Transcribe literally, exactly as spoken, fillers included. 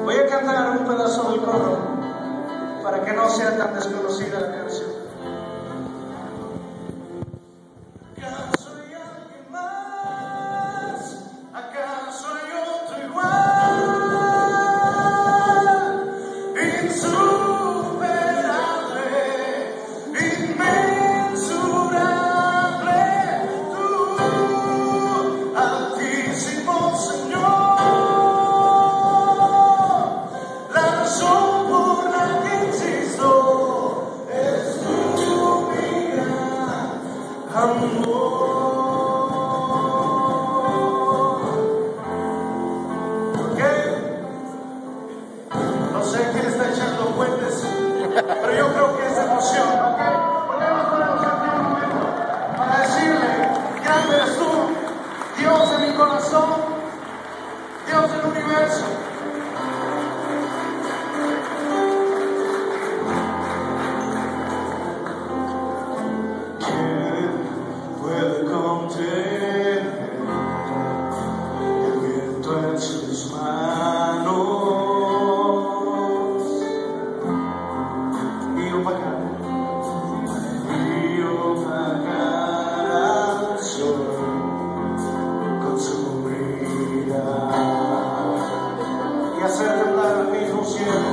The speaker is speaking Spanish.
Voy a cantar un pedazo del coro para que no sea tan desconocida la canción. ¿Acaso hay alguien más? ¿Acaso hay otro igual? Insuperable, inmensurable, tú, Altísimo Señor. La razón por la que existo es tu gran amor. ¿Ok? No sé quién está echando puentes, pero yo creo que es emoción, ¿ok? ¿Por qué nos ponemos aquí un momento para decirle, grande eres tú, Dios de mi corazón, Dios del universo? ¿Quién puede contener el viento en sus manos? Y opacar, y opacar al sol con su mirada y hacer temblar al mismo cielo.